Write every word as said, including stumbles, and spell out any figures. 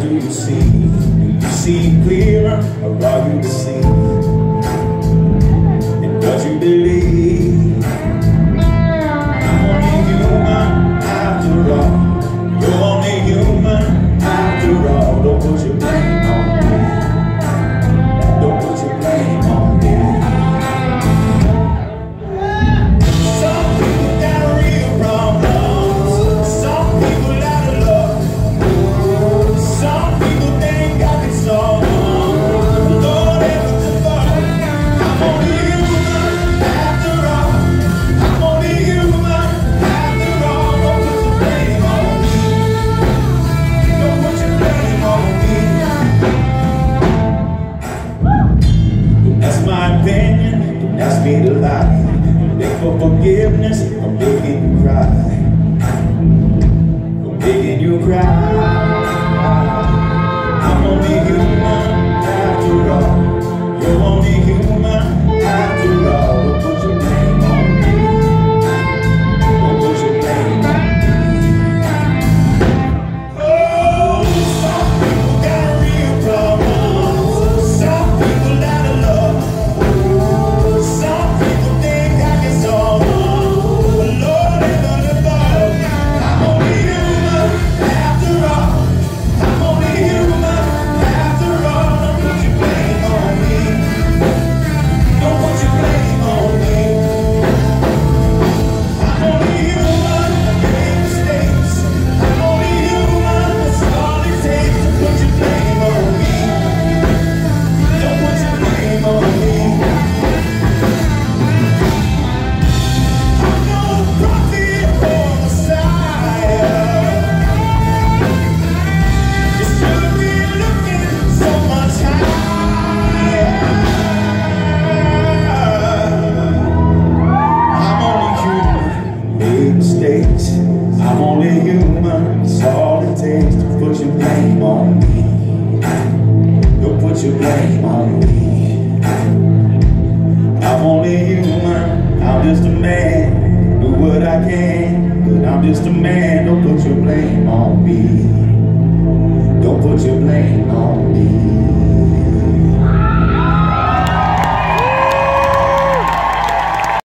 do you see? Do you see clearer, or are you deceived? And does you believe I'm only human after all? You're only human after all. Don't put your blame on me. Don't put your blame on me. Some people got real problems. Some people out of love. Some people think I can solve them. Lord, heavens above, I'm only human after all. I'm only human after all. Don't put your blame on me. Don't put your blame on me. Don't ask my opinion, don't ask me to lie. Beg for forgiveness, I'm begging you cry. I'm begging you cry. I'm only human after all. You're only human after all. Don't put your blame on me. Don't put your blame on me. Oh, some people got real problems. Some people out of love. Some people think I can solve them. But Lord, heaven above, I'm only human after all. I'm only human after all. Don't put your blame on me. Don't put your blame on me. I'm only human, I make mistakes. I'm only human, that's all it takes. To put your blame on me. Don't put your blame on me. I'm no prophet or Messiah. You should be looking so much higher. I'm only human, made mistakes. I'm only human, it's all it takes. To put your blame on me. Don't put your blame on me. I'm only human, I'm just a man. Do what I can, but I'm just a man. Don't put your blame on me. Don't put your blame on me.